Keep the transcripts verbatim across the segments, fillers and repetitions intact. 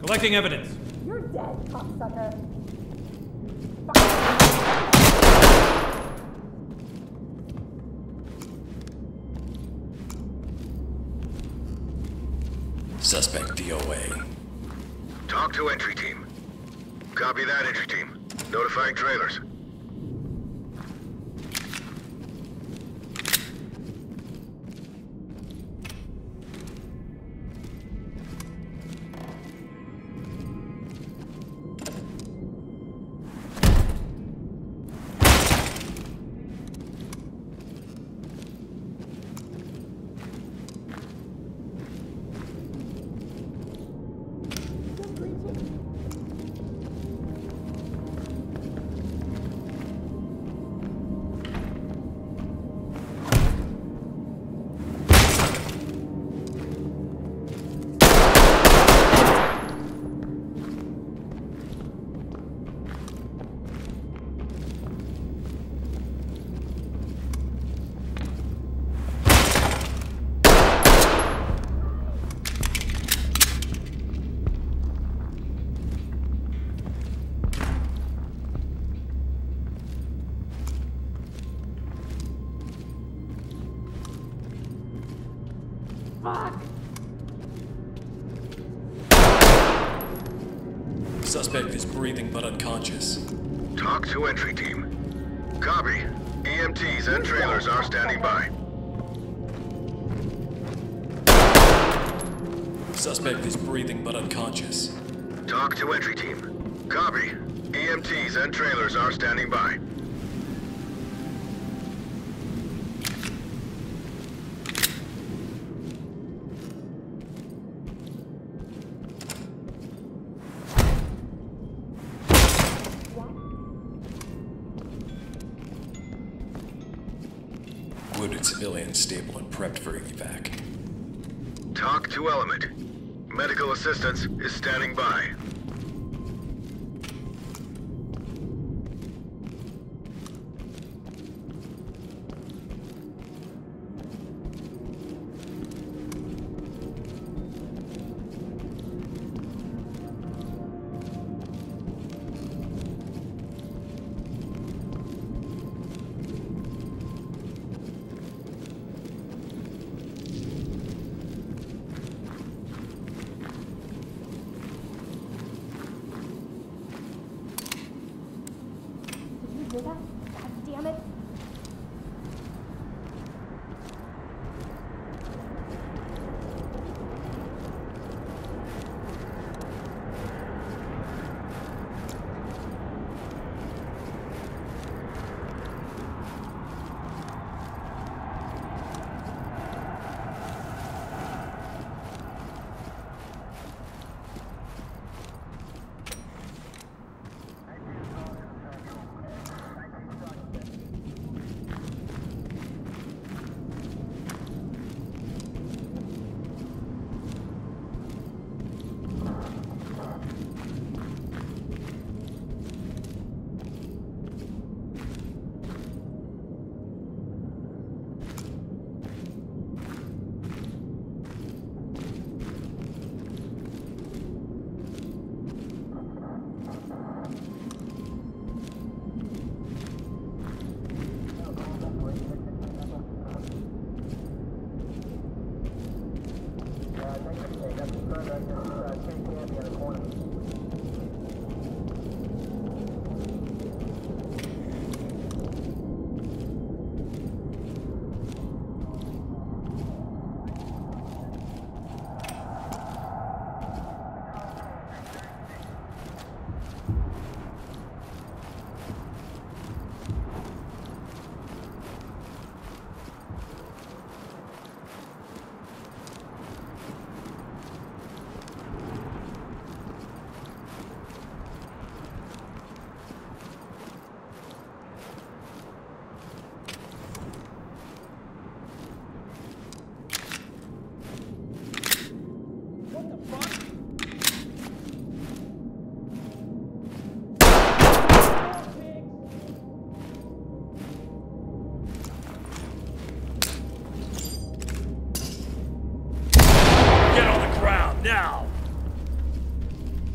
Collecting evidence. You're dead, cocksucker. Suspect D O A. Talk to entry team. Copy that, entry team. Notifying trailers. Fuck! Suspect is breathing but unconscious. Talk to entry team. Copy. E M Ts and trailers are standing by. Suspect is breathing but unconscious. Talk to entry team. Copy. E M Ts and trailers are standing by. Wounded civilian stable and prepped for evac. Talk to Element. Medical assistance is standing by. Did you hear that? God damn it. Get on the ground now!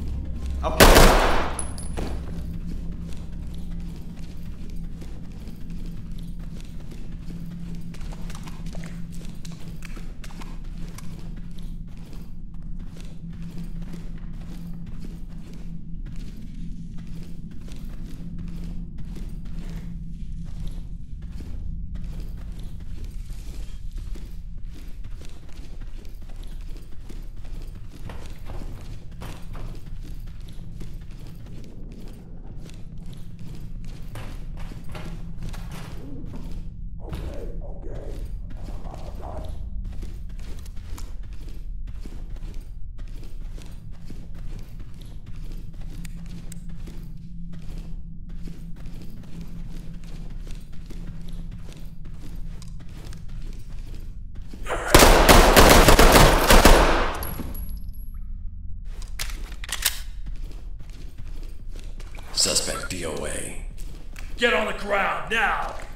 Suspect D O A. Get on the ground, now!